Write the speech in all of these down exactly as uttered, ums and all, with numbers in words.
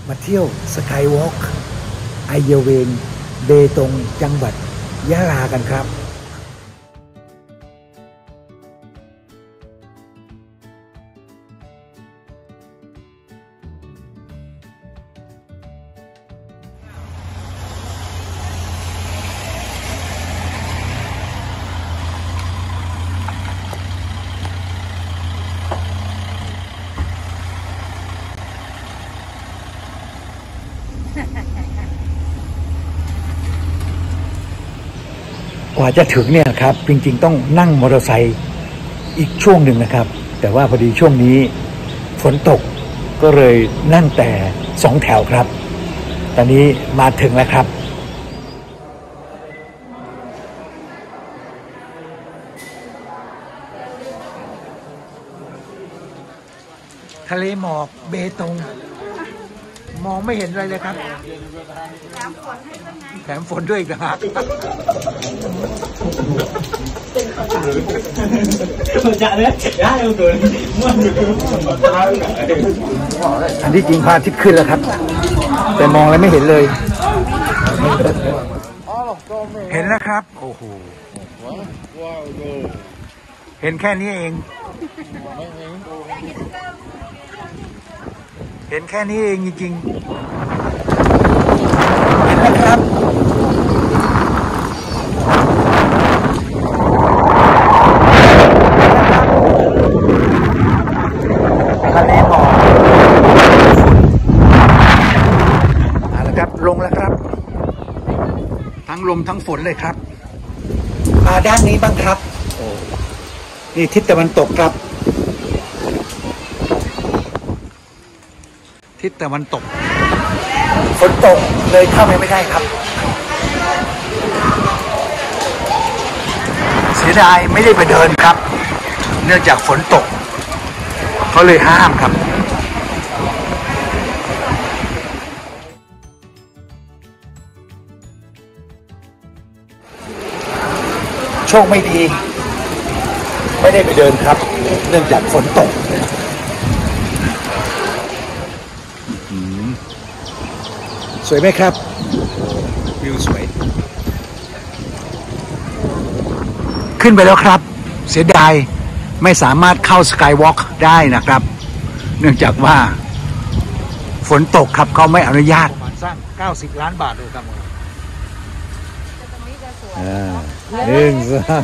มาเที่ยวสกายวอล์กไอเยเวงเบตงจังหวัดยะลากันครับกว่าจะถึงเนี่ยครับจริงๆต้องนั่งมอเตอร์ไซค์อีกช่วงหนึ่งนะครับแต่ว่าพอดีช่วงนี้ฝนตกก็เลยนั่งแต่สองแถวครับตอนนี้มาถึงแล้วครับทะเลหมอกเบตงมองไม่เห็นอะไรเลยครับแถมฝนด้วยอีกนะครับอันที่จริงพระอาทิตย์ขึ้นแล้วครับแต่มองแล้วไม่เห็นเลยเห็นแล้วครับโอ้โหเห็นแค่นี้เองเห็นแค่นี้เองจริงๆเห็นนะครับทะเลหมอกเอาละครับลงแล้วครับทั้งลมทั้งฝนเลยครับมาด้านนี้บ้างครับโอ้นี่ทิศตะวันตกครับทิศตะวันตกฝนตกเลยเข้าไปไม่ได้ครับเสียดายไม่ได้ไปเดินครับเนื่องจากฝนตกเขาเลยห้ามครับโชคไม่ดีไม่ได้ไปเดินครับเนื่องจากฝนตกสวยไหมครับวิวสวยขึ้นไปแล้วครับเสียดายไม่สามารถเข้าสกายวอล์กได้นะครับเนื่องจากว่าฝนตกครับเขาไม่อนุญาตสร้างเก้าสิบล้านบาทเลยครับหนึ่งสอง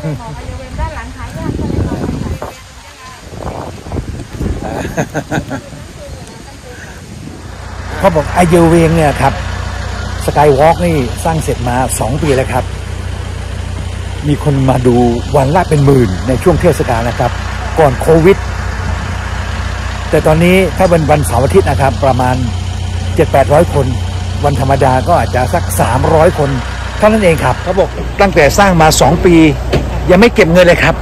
เขาบอกไอเยเวงเนี่ยครับสกายวอล์กนี่สร้างเสร็จมาสองปีแล้วครับมีคนมาดูวันละเป็นหมื่นในช่วงเทศกาลนะครับก่อนโควิดแต่ตอนนี้ถ้าเป็นวันเสาร์อาทิตย์นะครับประมาณ เจ็ดถึงแปดร้อย คนวันธรรมดาก็อาจจะสักสามร้อยคนเท่านั้นเองครับเขาบอกตั้งแต่สร้างมาสองปียังไม่เก็บเงินเลยครับ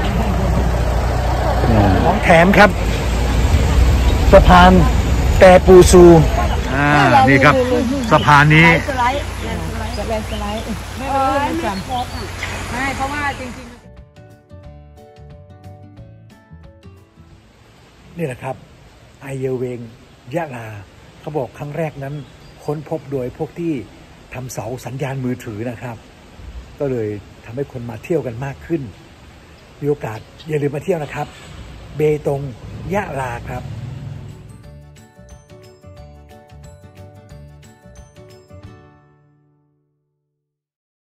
ของแถมครับสะพานแต่ปูซูอ่านี่ครับสะพานนี้สไลด์สไลด์สไลด์ไม่เป็นไรไม่ครบอ่ะไม่เพราะว่าจริงๆนี่แหละครับไอเยเวงยะลาเขาบอกครั้งแรกนั้นค้นพบโดยพวกที่ทำเสาสัญญาณมือถือนะครับก็เลยทำให้คนมาเที่ยวกันมากขึ้นมีโอกาสอย่าลืมมาเที่ยวนะครับเบตงยะลาครับ